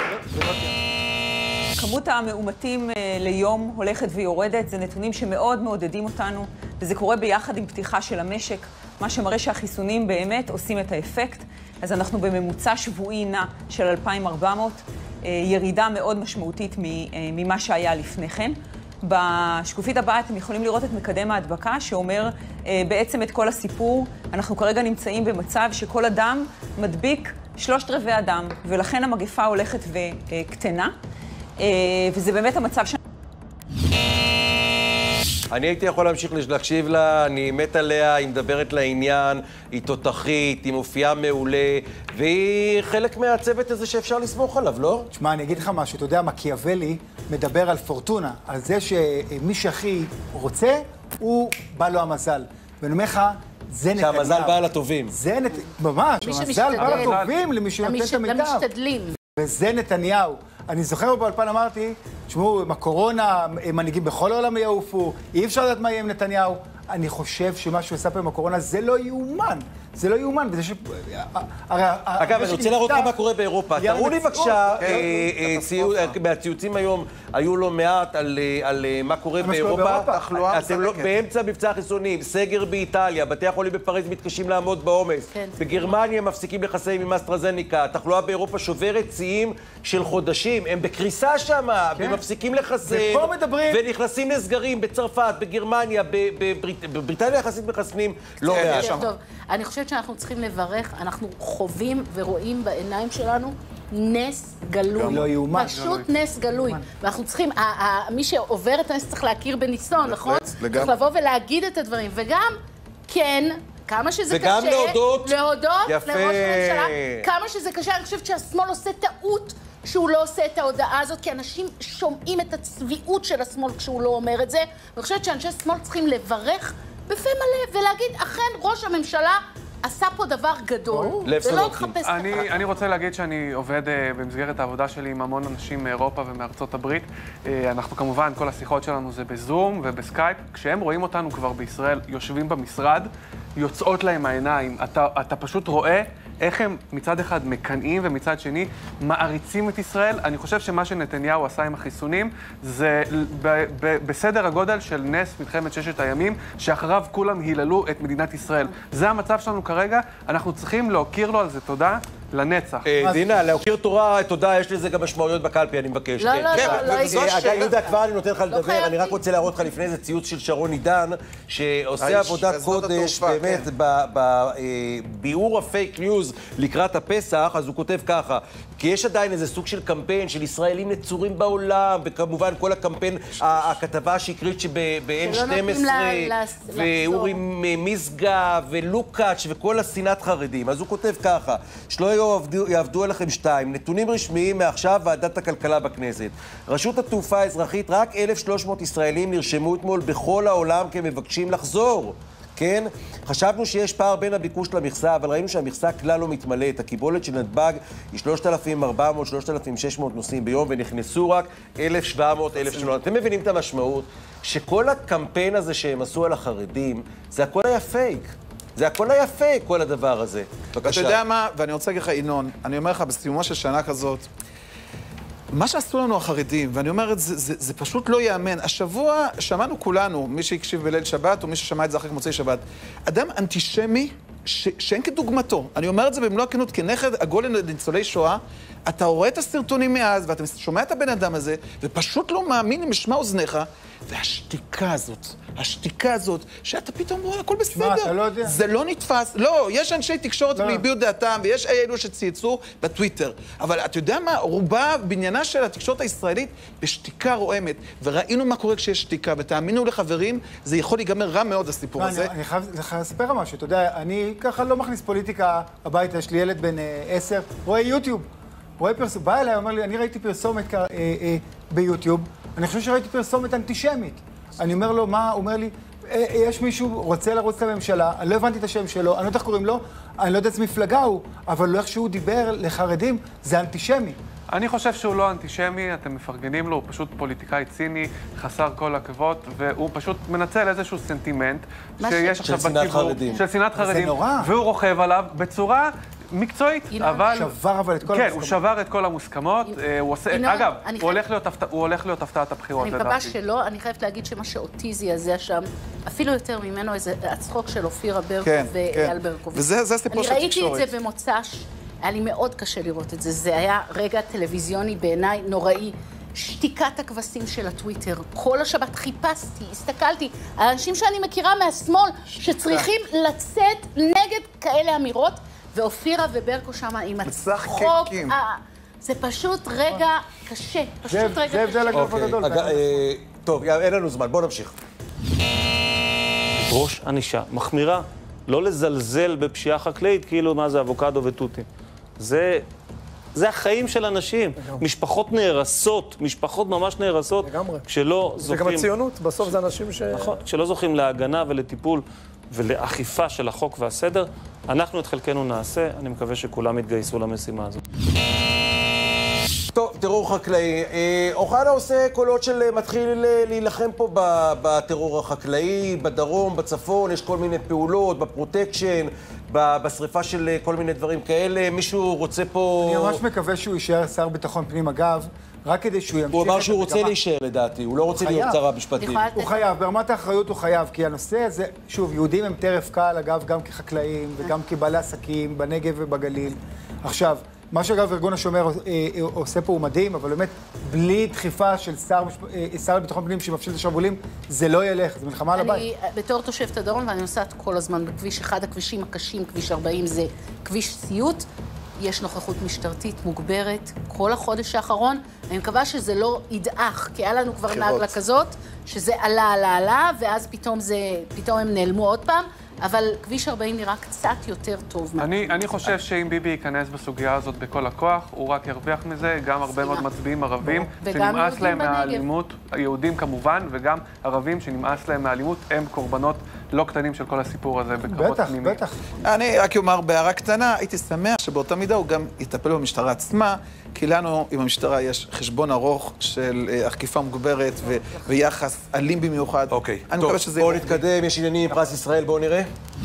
כמות המאומתים ליום הולכת ויורדת, זה נתונים שמאוד מעודדים אותנו, וזה קורה ביחד עם פתיחה של המשק, מה שמראה שהחיסונים באמת עושים את האפקט. אז אנחנו בממוצע שבועי נע של אלפיים וארבע מאות, ירידה מאוד משמעותית ממה שהיה לפני כן. בשקופית הבאה אתם יכולים לראות את מקדם ההדבקה, שאומר בעצם את כל הסיפור. אנחנו כרגע נמצאים במצב שכל אדם מדביק שלושת רבעי אדם, ולכן המגפה הולכת וקטנה. וזה באמת המצב ש... אני הייתי יכול להמשיך להקשיב לה, אני מת עליה, היא מדברת לעניין, היא תותחית, היא מופיעה מעולה, והיא חלק מהצוות הזה שאפשר לסמוך עליו, לא? תשמע, אני אגיד לך משהו, אתה יודע, מקיאוולי מדבר על פורטונה, על זה שמי שהכי רוצה, הוא בא לו המזל. ואני אומר לך, זה נתניהו. שהמזל בא לטובים. זה נת... ממש, המזל בא לטובים למי שנותן את המיטב. למשתדלים. וזה נתניהו. אני זוכר באולפן אמרתי, תשמעו, עם הקורונה, מנהיגים בכל העולם יעופו, אי אפשר לדעת מה יהיה עם נתניהו. אני חושב שמה שהוא עשה פה עם הקורונה זה לא יאומן. זה לא יאומן, וזה ש... אגב, אני רוצה להראות מה קורה באירופה. תראו לי בבקשה, מהציוצים היום היו לו מעט על מה קורה באירופה. אתם באמצע מבצע חיסונים, סגר באיטליה, בתי החולים בפריז מתקשים לעמוד בעומס. בגרמניה מפסיקים לחסן עם אסטרזניקה. תחלואה באירופה שוברת שיאים של חודשים. הם בקריסה שם, ומפסיקים לחסן. ונכנסים לסגרים בצרפת, בגרמניה, בבריטניה יחסית מחסנים. לא מעט. אני חושבת שאנחנו צריכים לברך, אנחנו חווים ורואים בעיניים שלנו נס גלוי. לא יאומן. פשוט נס גלוי. ואנחנו צריכים, מי שעובר את הנס צריך להכיר בניסיון, נכון? צריך לבוא ולהגיד את הדברים. וגם, כן, כמה שזה קשה, וגם להודות. להודות לראש הממשלה. כמה שזה קשה, אני חושבת שהשמאל עושה טעות שהוא לא עושה את ההודעה הזאת, כי אנשים שומעים את הצביעות של השמאל כשהוא לא אומר את זה. ואני חושבת שאנשי שמאל צריכים לברך בפה מלא, ולהגיד, אכן ראש הממשלה עשה פה דבר גדול, ולא לחפש... אני רוצה להגיד שאני עובד במסגרת העבודה שלי עם המון אנשים מאירופה ומארצות הברית. אנחנו כמובן, כל השיחות שלנו זה בזום ובסקייפ. כשהם רואים אותנו כבר בישראל, יושבים במשרד, יוצאות להם העיניים. אתה, אתה פשוט רואה איך הם מצד אחד מקנאים ומצד שני מעריצים את ישראל. אני חושב שמה שנתניהו עשה עם החיסונים זה ב- ב- בסדר הגודל של נס מלחמת ששת הימים, שאחריו כולם היללו את מדינת ישראל. זה המצב שלנו כרגע, אנחנו צריכים להוקיר לו על זה תודה. לנצח. דינה, להוקיר תורה, תודה, יש לזה גם משמעויות בקלפי, אני מבקש. לא, לא, לא. אגב, יהודה, כבר אני נותן לך לדבר, אני רק רוצה להראות לך לפני זה ציוץ של שרון עידן, שעושה עבודת קודש, באמת, בביאור הפייק ניוז לקראת הפסח, אז הוא כותב ככה, כי יש עדיין איזה סוג של קמפיין של ישראלים נצורים בעולם, וכמובן כל הקמפיין, הכתבה שהקרית שב-אן שתים עשרה, ואורי משגב, ולוקאץ' וכל השנאת חרדים. אז הוא כותב ככה, שלא יעבדו, יעבדו עליכם שתיים. נתונים רשמיים מעכשיו ועדת הכלכלה בכנסת. רשות התעופה האזרחית, רק אלף ושלוש מאות ישראלים נרשמו אתמול בכל העולם כמבקשים לחזור. כן? חשבנו שיש פער בין הביקוש למכסה, אבל ראינו שהמכסה כלל לא מתמלאת. הקיבולת של נתב"ג היא שלושת אלפים וארבע מאות שלושת אלפים ושש מאות נוסעים ביום, ונכנסו רק אלף ושבע מאות אלף ושמונה מאות. אתם מבינים את המשמעות? שכל הקמפיין הזה שהם עשו על החרדים, זה הכל היה פייק. זה הכל היה פייק, כל הדבר הזה. בבקשה. אתה יודע מה, ואני רוצה להגיד לך, ינון, אני אומר לך, בסיומו של שנה כזאת, מה שעשו לנו החרדים, ואני אומר את זה, זה, זה פשוט לא יאמן. השבוע שמענו כולנו, מי שהקשיב בליל שבת, או מי ששמע את זה אחרי מוצאי שבת, אדם אנטישמי ש, שאין כדוגמתו. אני אומר את זה במלוא הכנות, כנכד עגול לניצולי שואה, אתה רואה את הסרטונים מאז, ואתה שומע את הבן אדם הזה, ופשוט לא מאמין למשמע אוזניך, והשתיקה הזאת, השתיקה הזאת, שאתה פתאום רואה, הכל בסדר. מה, אתה לא יודע? זה לא נתפס. לא, יש אנשי תקשורת והביעו דעתם, ויש אלו שצייצו בטוויטר. אבל אתה יודע מה? רובה בניינה של התקשורת הישראלית בשתיקה רועמת. וראינו מה קורה כשיש שתיקה, ותאמינו לחברים, זה יכול להיגמר רע מאוד, הסיפור הזה. אני, אני חייב לספר משהו. אתה יודע, אני ככה לא מכניס פוליטיקה הביתה, יש לי ילד בן עשר, רואה יוטיוב. רואה פרסום, בא אליי, אומר לי, אני ראיתי פרסומת אה, אה, ביוטיוב, אני חושב שראיתי פרסומת אנטישמית. אני אומר לו, מה? הוא אומר לי, אה, יש מישהו רוצה לרוץ לממשלה, אני לא הבנתי את השם שלו, אני לא יודע איך קוראים לו, אני לא יודע איזה מפלגה הוא, אבל לא איך שהוא דיבר לחרדים, זה אנטישמי. אני חושב שהוא לא אנטישמי, אתם מפרגנים לו, הוא פשוט פוליטיקאי ציני, חסר כל עקבות, והוא פשוט מנצל איזשהו סנטימנט שיש עכשיו בציבור, של שנאת חרדים, זה נורא. והוא רוכב עליו בצורה מקצועית, אבל... שבר אבל את כל כן, המוסכמות. הוא שבר את כל המוסכמות, הוא עושה... אגב, הוא הולך להיות הפתעת הבחירות, לדעתי. אני מקווה שלא, אני חייבת להגיד שמה שאותי זעזע שם, אפילו יותר ממנו, איזה הצחוק של אופירה ברקו ואייל ברקוביץ'. וזה הסיפור של התקשורת. אני ראיתי את זה במוצ"ש, היה לי מאוד קשה לראות את זה, זה היה רגע טלוויזיוני בעיניי נוראי. שתיקת הכבשים של הטוויטר. כל השבת חיפשתי, הסתכלתי, האנשים שאני מכירה מהשמאל, שצריכים לצאת נגד כאלה אמירות, ואופירה וברקו שמה עם הצחוק. זה פשוט רגע קשה, פשוט רגע קשה. זה הבדל הגדול גדול. טוב, אין לנו זמן, בואו נמשיך. ראש ענישה מחמירה, לא לזלזל בפשיעה חקלאית, כאילו מה זה אבוקדו וטוטים. זה... זה החיים של אנשים. משפחות נהרסות, משפחות ממש נהרסות, כשלא זוכים... זה גם הציונות, בסוף זה אנשים ש... נכון, כשלא זוכים להגנה ולטיפול ולאכיפה של החוק והסדר, אנחנו את חלקנו נעשה, אני מקווה שכולם יתגייסו למשימה הזאת. טוב, טרור חקלאי. אוחנה עושה קולות של מתחיל להילחם פה בטרור החקלאי, בדרום, בצפון, יש כל מיני פעולות, בפרוטקשן, בשריפה של כל מיני דברים כאלה. מישהו רוצה פה... אני ממש מקווה שהוא יישאר שר ביטחון פנים, אגב, רק כדי שהוא ימשיך... הוא אמר שהוא רוצה להישאר, לדעתי, הוא לא רוצה להיות שר המשפטים. הוא חייב, ברמת האחריות הוא חייב, כי הנושא הזה, שוב, יהודים הם טרף קל, אגב, גם כחקלאים וגם כבעלי עסקים, בנגב ובגליל. עכשיו, מה שאגב ארגון השומר עושה פה הוא מדהים, אבל באמת, בלי דחיפה של שר לביטחון פנים שמפשיל את השרוולים, זה לא ילך, זה מלחמה על הבית. אני בתור תושבת הדרום, ואני נוסעת כל הזמן בכביש, אחד הכבישים הקשים, כביש ארבעים, זה כביש סיוט. יש נוכחות משטרתית מוגברת כל החודש האחרון. אני מקווה שזה לא ידעך, כי היה לנו כבר נגלה כזאת, שזה עלה, עלה, עלה, ואז פתאום זה, פתאום הם נעלמו עוד פעם. אבל כביש ארבעים נראה קצת יותר טוב. אני, אני חושב שאם ביבי ייכנס בסוגיה הזאת בכל הכוח, הוא רק ירוויח מזה, גם הרבה מאוד מצביעים ערבים, שנמאס להם מהאלימות, יהודים כמובן, וגם ערבים שנמאס להם מהאלימות, הם קורבנות לא קטנים של כל הסיפור הזה בקרבות פנימיים. בטח, בטח. אני רק אומר בהערה קטנה, הייתי שמח שבאותה מידה הוא גם יטפל במשטרה עצמה, כי לנו עם המשטרה יש חשבון ארוך של אכיפה מוגברת ויחס אלים במיוחד. אוקיי, טוב, בואו נתקדם, יש עניינים עם פרס ישראל, בואו נראה.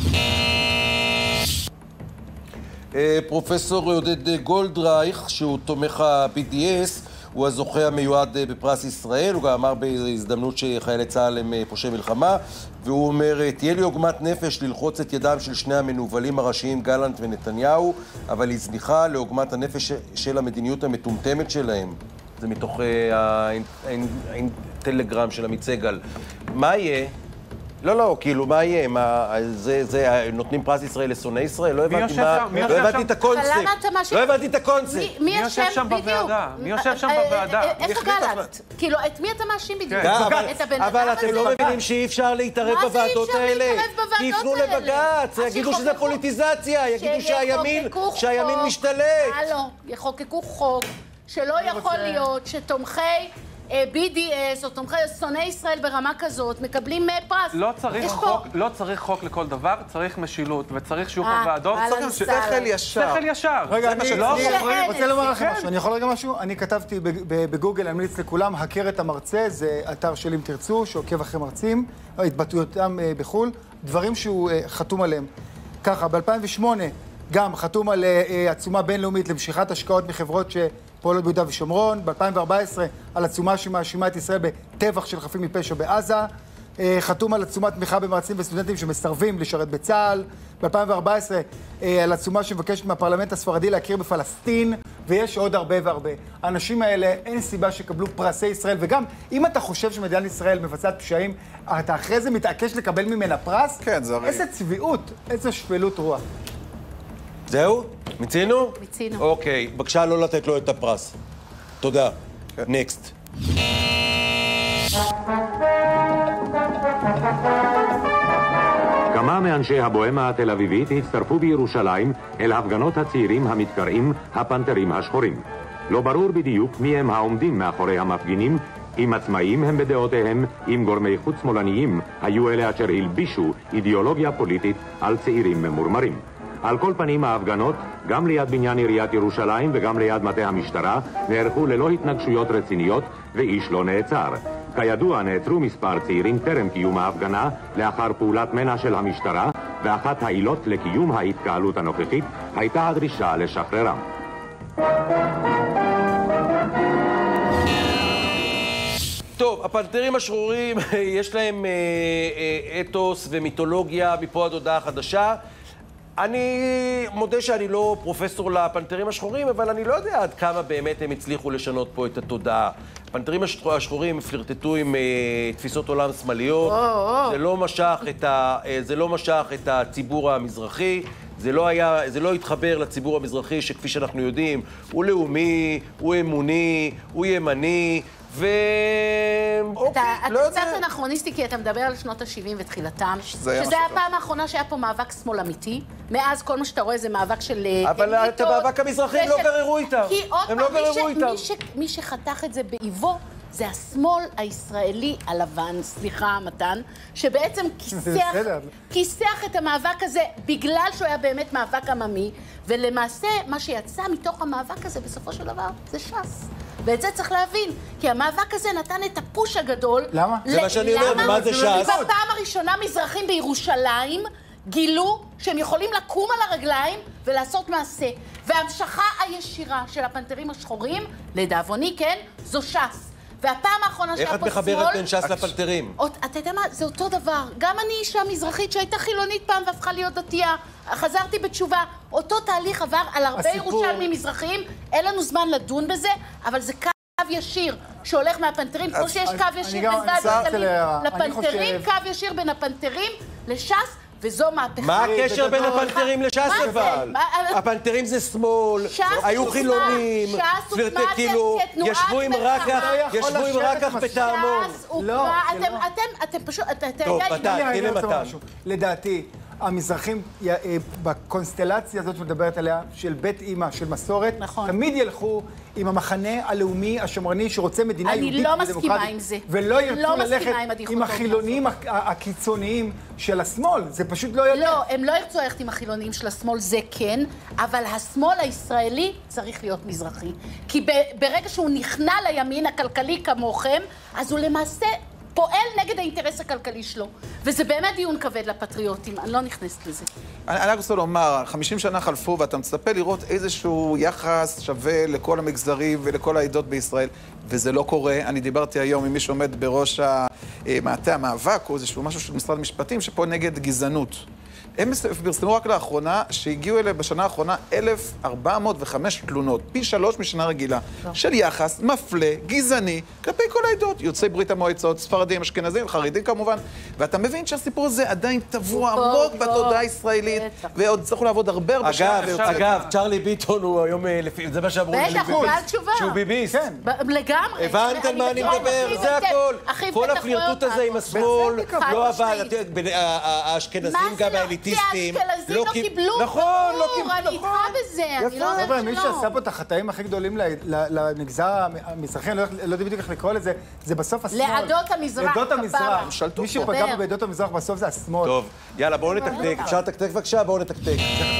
פרופסור עודד גולדרייך, שהוא תומך ה-בי די אס, הוא הזוכה המיועד בפרס ישראל, הוא גם אמר בהזדמנות שחיילי צה"ל הם פושעי מלחמה, והוא אומר, תהיה לי עוגמת נפש ללחוץ את ידם של שני המנוולים הראשיים, גלנט ונתניהו, אבל היא זניחה לעוגמת הנפש של המדיניות המטומטמת שלהם. זה מתוך הטלגרם של עמית סגל. מה יהיה? לא, לא, כאילו, מה יהיה? מה, זה, זה, נותנים פרס ישראל לשונאי ישראל? לא הבנתי מה... לא הבנתי את הקונספט. לא הבנתי את הקונספט. מי יושב שם בוועדה? מי יושב שם בוועדה? איפה גלנט? כאילו, את מי אתה מאשים בדיוק? את הבן אדם הזה? אבל אתם לא מבינים שאי אפשר להתערב בוועדות האלה. כי יפנו לבג"ץ, יגידו שזה פוליטיזציה, יגידו שהימין משתלט. הלו, יחוקקו חוק שלא יכול להיות שתומכי בי די אס או תומכי שונאי ישראל ברמה כזאת מקבלים פרס. לא צריך חוק, לא צריך חוק לכל דבר, צריך משילות וצריך שיהיו פה ועדות. צריך שכל ישר. שכל ישר. רגע, אני רוצה לומר לכם משהו. אני יכול רגע משהו? אני כתבתי בגוגל, אני ממליץ לכולם, הכר את המרצה, זה אתר של אם תרצו, שעוקב אחרי מרצים, התבטאויותם בחו"ל, דברים שהוא חתום עליהם. ככה, ב-אלפיים ושמונה גם חתום על עצומה בינלאומית למשיכת השקעות מחברות שפועלות ביהודה ושומרון, ב-אלפיים וארבע עשרה על עצומה שמאשימה את ישראל בטבח של חפים מפשע בעזה, חתום על עצומת תמיכה במרצים וסטודנטים שמסרבים לשרת בצה"ל, ב-אלפיים וארבע עשרה על עצומה שמבקשת מהפרלמנט הספרדי להכיר בפלסטין, ויש עוד הרבה והרבה. האנשים האלה, אין סיבה שיקבלו פרסי ישראל, וגם אם אתה חושב שמדינת ישראל מבצעת פשעים, אתה אחרי זה מתעקש לקבל ממנה פרס? כן, זה הרי... איזה צביעות, איזה שפלות רוח. זהו? מיצינו? מיצינו. אוקיי, בבקשה לא לתת לו את הפרס. תודה. נקסט. כמה מאנשי הבוהמה התל אביבית הצטרפו בירושלים אל הפגנות הצעירים המתקראים הפנתרים השחורים. לא ברור בדיוק מי הם העומדים מאחורי המפגינים, אם עצמאים הם בדעותיהם, אם גורמי חוץ שמאלניים היו אלה אשר הלבישו אידיאולוגיה פוליטית על צעירים ממורמרים. על כל פנים ההפגנות, גם ליד בניין עיריית ירושלים וגם ליד מטה המשטרה, נערכו ללא התנגשויות רציניות ואיש לא נעצר. כידוע נעצרו מספר צעירים טרם קיום ההפגנה לאחר פעולת מנע של המשטרה, ואחת העילות לקיום ההתקהלות הנוכחית הייתה הדרישה לשחררם. טוב, הפנתרים השחורים יש להם אתוס ומיתולוגיה מפה עד הודעה חדשה. אני מודה שאני לא פרופסור לפנתרים השחורים, אבל אני לא יודע עד כמה באמת הם הצליחו לשנות פה את התודעה. הפנתרים השחורים פלרטטו עם uh, תפיסות עולם שמאליות, oh, oh. זה לא משך את ה, uh, זה לא משך את הציבור המזרחי, זה לא היה, זה לא התחבר לציבור המזרחי שכפי שאנחנו יודעים, הוא לאומי, הוא אמוני, הוא ימני, ו... אתה קצת אנכרוניסטי, כי אתה מדבר על שנות ה-שבעים ותחילתם, שזה היה הפעם האחרונה שהיה פה מאבק שמאל אמיתי. מאז כל מה שאתה רואה זה מאבק של... אבל את המאבק המזרחים לא גררו איתם. כי עוד פעם, מי שחתך את זה באיבו, זה השמאל הישראלי הלבן, סליחה, מתן, שבעצם כיסח את המאבק הזה בגלל שהוא היה באמת מאבק עממי, ולמעשה מה שיצא מתוך המאבק הזה בסופו של דבר זה ש"ס. ואת זה צריך להבין, כי המאבק הזה נתן את הפוש הגדול. למה? זה מה שאני אומר, מה זה ש"ס? בפעם הראשונה מזרחים בירושלים גילו שהם יכולים לקום על הרגליים ולעשות מעשה. וההמשכה הישירה של הפנתרים השחורים, לדאבוני, כן, זו ש"ס. והפעם האחרונה שהיה פה שמאל... איך את מחברת בין ש"ס לפנתרים? אתה יודע מה? זה אותו דבר. גם אני אישה מזרחית שהייתה חילונית פעם והפכה להיות דתייה. חזרתי בתשובה. אותו תהליך עבר על הרבה ירושלמים מזרחיים. אין לנו זמן לדון בזה, אבל זה קו ישיר שהולך מהפנתרים. כמו שיש קו ישיר בין ועד לפנתרים, קו ישיר בין הפנתרים לש"ס. וזו מהפכה. מה הקשר בין הפנתרים לש"ס אבל? הפנתרים זה שמאל, היו חילונים, כאילו, ישבו עם רקח בטעמון. ש"ס הוקמה, אתם פשוט, אתה טוב, תהנה מתן. לדעתי, המזרחים בקונסטלציה הזאת שמדברת עליה, של בית אימא, של מסורת, תמיד ילכו עם המחנה הלאומי השמרני שרוצה מדינה יהודית ודמוקרטית. אני לא מסכימה עם זה. ולא ירצו ללכת עם החילונים הקיצוניים של השמאל. זה פשוט לא ילך. לא, הם לא ירצו ללכת עם החילונים של השמאל, זה כן, אבל השמאל הישראלי צריך להיות מזרחי. כי ברגע שהוא נכנע לימין הכלכלי כמוכם, אז הוא למעשה... פועל נגד האינטרס הכלכלי שלו. וזה באמת דיון כבד לפטריוטים, אני לא נכנסת לזה. אני, אני רוצה לומר, חמישים שנה חלפו ואתה מצפה לראות איזשהו יחס שווה לכל המגזרים ולכל העדות בישראל, וזה לא קורה. אני דיברתי היום עם מי שעומד בראש המטה המאבק, או איזשהו משהו של משרד המשפטים, שפה נגד גזענות. הם פרסמו רק לאחרונה שהגיעו אליהם בשנה האחרונה אלף ארבע מאות וחמש תלונות, פי שלוש משנה רגילה, של יחס מפלה, גזעני, כלפי כל העדות, יוצאי ברית המועצות, ספרדים, אשכנזים, חרדים כמובן, ואתה מבין שהסיפור הזה עדיין טבוע עמוק בתודעה הישראלית, ועוד צריכו לעבוד הרבה הרבה שעה. אגב, אגב, צ'רלי ביטון הוא היום, זה מה שאמרו לי, בטח, הוא בעל תשובה. שהוא ביביסט. לגמרי. הבנת על מה אני מדבר? זה הכל. כל הפלירטוט הזה עם השמאל לא עבד. האשכנזים גם האליטיסטים. האשכנזים לא קיבלו. נכון, לא קיבלו. אני איתך בזה, אני לא אומרת שלא. מי שעשה פה את החטאים הכי גדולים למגזר המזרחי, אני לא יודעת בדיוק איך לקרוא לזה, זה בסוף השמאל. לעדות המזרח. לעדות המזרח. מי שפגע בעדות המזרח בסוף זה השמאל. טוב, יאללה, בואו נתקתק. אפשר לתקתק בבקשה? בואו נתקתק.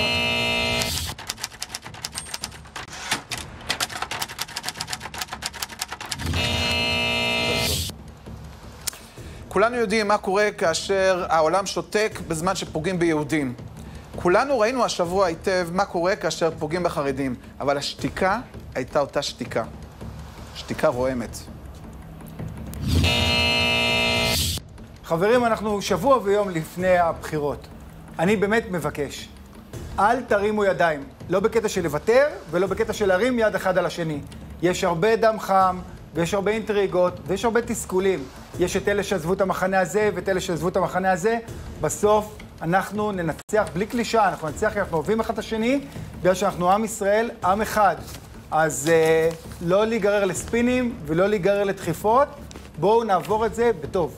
כולנו יודעים מה קורה כאשר העולם שותק בזמן שפוגעים ביהודים. כולנו ראינו השבוע היטב מה קורה כאשר פוגעים בחרדים, אבל השתיקה הייתה אותה שתיקה. שתיקה רועמת. חברים, אנחנו שבוע ויום לפני הבחירות. אני באמת מבקש, אל תרימו ידיים. לא בקטע של לוותר ולא בקטע של להרים יד אחד על השני. יש הרבה דם חם ויש הרבה אינטריגות ויש הרבה תסכולים. יש את אלה שעזבו את המחנה הזה ואת אלה שעזבו את המחנה הזה. בסוף אנחנו ננצח בלי קלישה, אנחנו ננצח כי אנחנו אוהבים אחד את השני, בגלל שאנחנו עם ישראל, עם אחד. אז אה, לא להיגרר לספינים ולא להיגרר לדחיפות. בואו נעבור את זה בטוב.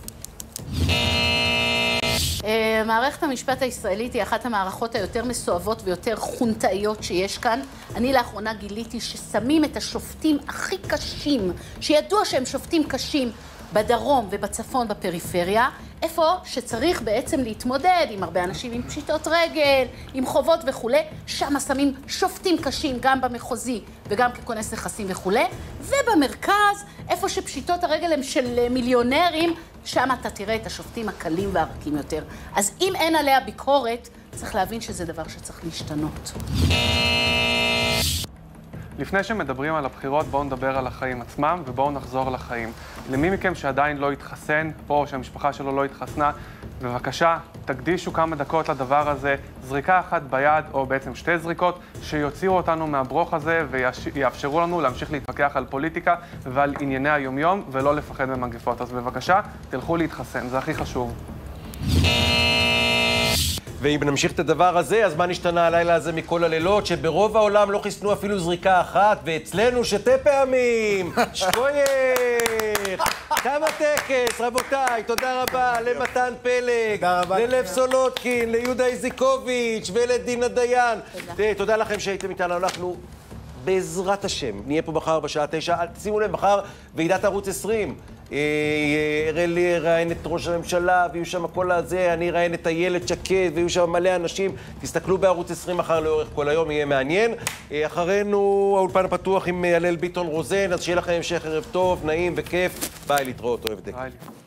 מערכת המשפט הישראלית היא אחת המערכות היותר מסואבות ויותר חונטאיות שיש כאן. אני לאחרונה גיליתי ששמים את השופטים הכי קשים, שידוע שהם שופטים קשים, בדרום ובצפון בפריפריה, איפה שצריך בעצם להתמודד עם הרבה אנשים עם פשיטות רגל, עם חובות וכו', שם שמים שופטים קשים גם במחוזי וגם ככונס נכסים וכו', ובמרכז, איפה שפשיטות הרגל הם של מיליונרים, שם אתה תראה את השופטים הקלים והרכים יותר. אז אם אין עליה ביקורת, צריך להבין שזה דבר שצריך להשתנות. לפני שמדברים על הבחירות, בואו נדבר על החיים עצמם ובואו נחזור לחיים. למי מכם שעדיין לא התחסן, או שהמשפחה שלו לא התחסנה, בבקשה, תקדישו כמה דקות לדבר הזה, זריקה אחת ביד, או בעצם שתי זריקות, שיוציאו אותנו מהברוך הזה ויאפשרו לנו להמשיך להתפקח על פוליטיקה ועל ענייני היומיום, ולא לפחד ממגפות. אז בבקשה, תלכו להתחסן, זה הכי חשוב. ואם נמשיך את הדבר הזה, אז מה נשתנה הלילה הזה מכל הלילות? שברוב העולם לא חיסנו אפילו זריקה אחת, ואצלנו שתי פעמים! שכוייך! כמה טקס, רבותיי, תודה רבה למתן פלג, ללב סולודקין, ליהודה איזיקוביץ' ולדינה דיין. תודה לכם שהייתם איתנו, אנחנו בעזרת השם נהיה פה מחר בשעה תשע. שימו לב, מחר ועידת ערוץ עשרים. אראלי ראיין את ראש הממשלה, ויהיו שם כל הזה, אני ראיין את הילד שקד, ויהיו שם מלא אנשים. תסתכלו בערוץ עשרים מחר לאורך כל היום, יהיה מעניין. אחרינו האולפן הפתוח עם הלל ביטון רוזן, אז שיהיה לכם המשך ערב טוב, נעים וכיף. ביי, להתראות, אוהב דקה.